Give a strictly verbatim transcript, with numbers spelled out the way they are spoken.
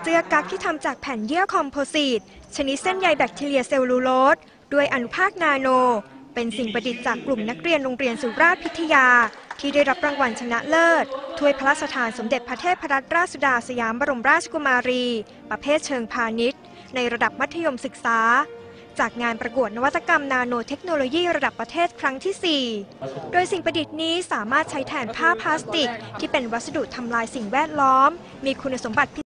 เจือกั๊กที่ทำจากแผ่นเยื่อคอมโพสิตชนิดเส้นใยแบคทีเรียเซลลูโลสด้วยอนุภาคนาโนเป็นสิ่งประดิษฐ์จากกลุ่มนักเรียนโรงเรียนสุราษฎร์พิทยาที่ได้รับรางวัลชนะเลิศถ้วยพระราชทานสมเด็จพระเทพรัตนราชสุดาสยามบรมราชกุมารีประเภทเชิงพาณิชย์ในระดับมัธยมศึกษาจากงานประกวดนวัตกรรมนาโนเทคโนโลยีระดับประเทศครั้งที่ สี่ โดยสิ่งประดิษฐ์นี้สามารถใช้แทนผ้าพลาสติกที่เป็นวัสดุทำลายสิ่งแวดล้อมมีคุณสมบัติ